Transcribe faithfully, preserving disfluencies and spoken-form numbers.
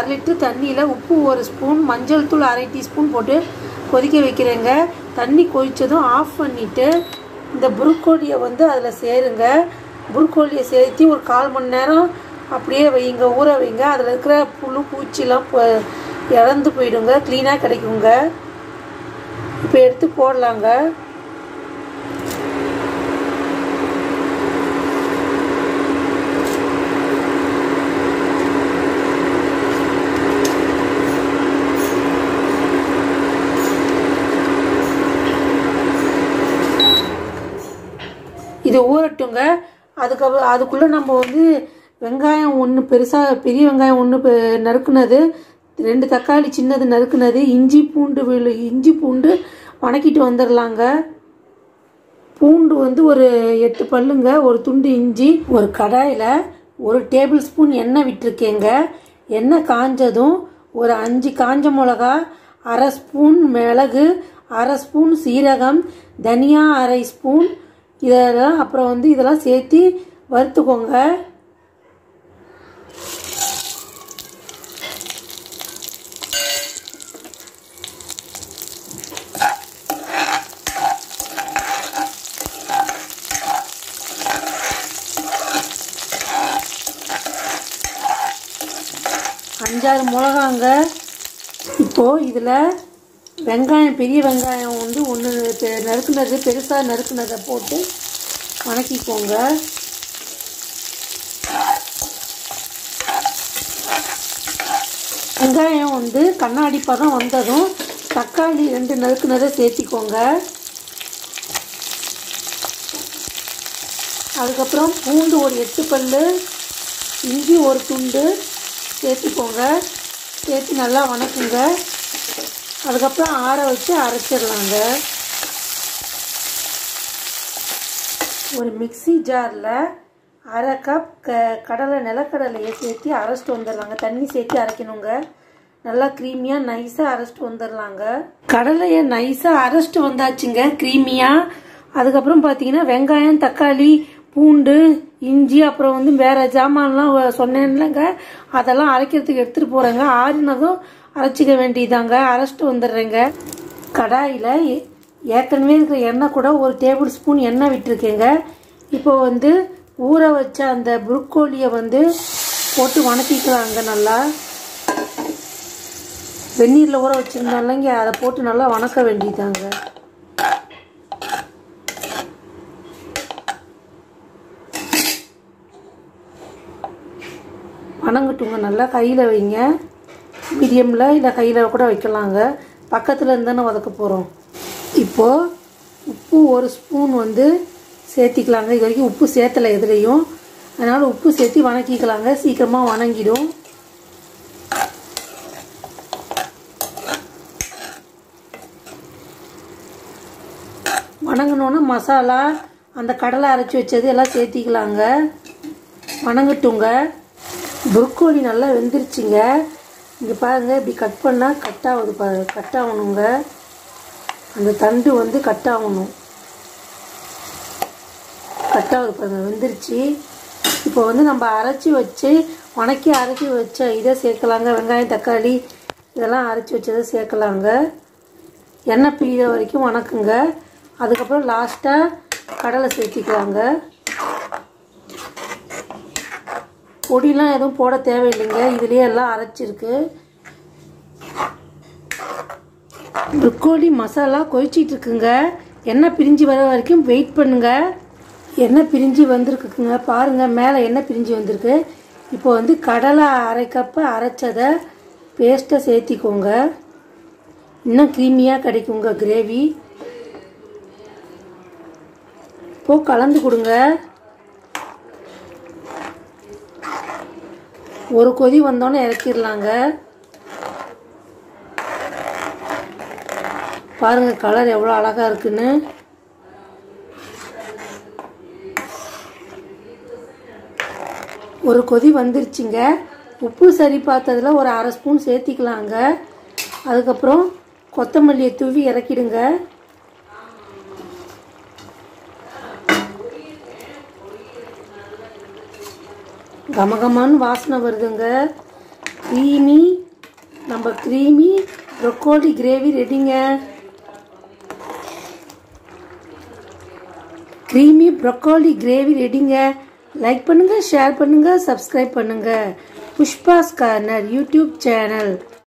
அரை லிட்டர் தண்ணியில் உப்பு ஒரு ஸ்பூன், மஞ்சள் தூள் அரை டீஸ்பூன் போட்டு கொதிக்க வைக்கிறேங்க. தண்ணி கொதித்ததும் ஆஃப் பண்ணிவிட்டு இந்த புரோக்கோலியை வந்து அதில் சேருங்க. புரோக்கோலியை சேர்த்து ஒரு கால் மணி நேரம் அப்படியே வைங்க, ஊற வைங்க. அதில் இருக்கிற புழு பூச்சிலாம் இறந்து போயிடுங்க, க்ளீனாக கிடைக்குங்க. இப்போ எடுத்து போடலாங்க. இது ஊறட்டுங்க. அதுக்கப்புறம் அதுக்குள்ளே நம்ம வந்து வெங்காயம் ஒன்று பெருசாக பெரிய வெங்காயம் ஒன்று நறுக்குனது, ரெண்டு தக்காளி சின்னது நறுக்குனது, இஞ்சி பூண்டு விழு இஞ்சி பூண்டு வணக்கிட்டு வந்துடலாங்க. பூண்டு வந்து ஒரு எட்டு பல்லுங்க, ஒரு துண்டு இஞ்சி. ஒரு கடாயில் ஒரு டேபிள் ஸ்பூன் எண்ணெய் விட்டுருக்கேங்க. எண்ணெய் காஞ்சதும் ஒரு அஞ்சு காஞ்ச மிளகா, அரை ஸ்பூன் மிளகு, அரை ஸ்பூன் சீரகம், தனியா அரை ஸ்பூன், இதெல்லாம் அப்புறம் வந்து இதெல்லாம் சேர்த்து வறுத்துக்கோங்க. அஞ்சாறு மிளகாங்க. இப்போது இதில் வெங்காயம், பெரிய வெங்காயம் வந்து ஒன்று நறுக்குனது, பெருசாக நறுக்குனதை போட்டு வணக்கிக்கோங்க. வெங்காயம் வந்து கண்ணாடி பதம் வந்ததும் தக்காளி ரெண்டு நறுக்குனதை சேர்த்திக்கோங்க. அதுக்கப்புறம் பூண்டு ஒரு எட்டு பல்லு, இஞ்சி ஒரு துண்டு சேர்த்துக்கோங்க. சேர்த்து நல்லா வணக்குங்க. அதுக்கப்புறம் ஆற வச்சு அரைச்சிடலாங்க. ஒரு மிக்சி ஜாரில் அரை கப் க கடலை நிலக்கடலையை சேர்த்து அரைச்சிட்டு வந்துடலாங்க. தண்ணி சேர்த்து அரைக்கணுங்க. நல்லா க்ரீமியாக நைஸாக அரைச்சிட்டு வந்துடலாங்க. கடலையை நைஸாக அரைச்சிட்டு வந்தாச்சுங்க, க்ரீமியாக. அதுக்கப்புறம் பார்த்தீங்கன்னா வெங்காயம், தக்காளி, பூண்டு, இஞ்சி, அப்புறம் வந்து வேறு ஜாமான்லாம் சொன்னேன்லங்க, அதெல்லாம் அரைக்கிறதுக்கு எடுத்துகிட்டு போகிறேங்க. ஆறினதும் அரைச்சிக்க வேண்டியதாங்க. அரைச்சிட்டு வந்துடுறேங்க. கடாயில் ஏற்கனவே இருக்கிற எண்ணெய் கூட ஒரு டேபிள் ஸ்பூன் எண்ணெய் விட்டுருக்கேங்க. இப்போ வந்து ஊற வச்ச அந்த புரோக்கோலியை வந்து போட்டு வணக்கிக்கலாங்க. நல்லா வெந்நீரில் ஊற வச்சுருந்தாலங்க, அதை போட்டு நல்லா வணக்க வேண்டியதாங்க. வணங்கட்டுங்க. நல்லா கையில் வைங்க, மீடியமில் இல்லை கையில் கூட வைக்கலாங்க. பக்கத்தில் இருந்தானே வதக்க போகிறோம். இப்போது உப்பு ஒரு ஸ்பூன் வந்து சேர்த்திக்கலாங்க. இது வரைக்கும் உப்பு சேர்த்தலை எதுலேயும், அதனால் உப்பு சேர்த்து வணக்கிக்கலாங்க. சீக்கிரமாக வணங்கிடும். வணங்கினோன்னா மசாலா, அந்த கடலை அரைச்சி வச்சது எல்லாம் சேர்த்திக்கலாங்க. வணங்கட்டுங்க. புரோக்கோலி நல்லா வெந்துருச்சுங்க. இங்கே பாருங்கள், இப்படி கட் பண்ணால் கட் ஆகுது பாருங்க. கட் ஆகணுங்க. அந்த தண்டு வந்து கட் ஆகணும். கட் ஆகுது பாருங்கள், வெந்துருச்சு. இப்போ வந்து நம்ம அரைச்சி வச்சு வணக்கி அரைச்சி வச்ச இதை சேர்க்கலாங்க. வெங்காயம், தக்காளி இதெல்லாம் அரைச்சி வச்சதை சேர்க்கலாங்க. எண்ணெய் பிரிகிற வரைக்கும் வணக்குங்க. அதுக்கப்புறம் லாஸ்ட்டாக கடலை சேர்த்திக்கலாங்க. பொடிலாம் எதுவும் போட தேவையில்லைங்க, இதுலேயே எல்லாம் அரைச்சிருக்கு. புரோக்கோலி மசாலா கொதிச்சிட்டு இருக்குங்க. எண்ணெய் பிரிஞ்சு வர வரைக்கும் வெயிட் பண்ணுங்க. எண்ணெய் பிரிஞ்சு வந்திருக்குங்க பாருங்கள், மேலே எண்ணெய் பிரிஞ்சு வந்திருக்கு. இப்போ வந்து கடலை அரை கப்பு அரைச்சதை பேஸ்ட்டை சேர்த்திக்கோங்க. இன்னும் க்ரீமியாக கிடைக்குங்க கிரேவி. இப்போது கலந்து கொடுங்க. ஒரு கொதி வந்தோன்னே இறக்கிடலாங்க. பாருங்கள் கலர் எவ்வளோ அழகாக இருக்குன்னு. ஒரு கொதி வந்துருச்சுங்க. உப்பு சரி பார்த்ததில் ஒரு அரை ஸ்பூன் சேர்த்திக்கலாங்க. அதுக்கப்புறம் கொத்தமல்லியை தூவி இறக்கிடுங்க. கமகமான்னு வாசனை வருதுங்க. க்ரீமி நம்ம க்ரீமி ப்ரொக்கோலி கிரேவி ரெடிங்க. க்ரீமி ப்ரொக்கோலி கிரேவி ரெடிங்க. லைக் பண்ணுங்க, ஷேர் பண்ணுங்க, சப்ஸ்கிரைப் பண்ணுங்க. Pushpa's corner YouTube channel.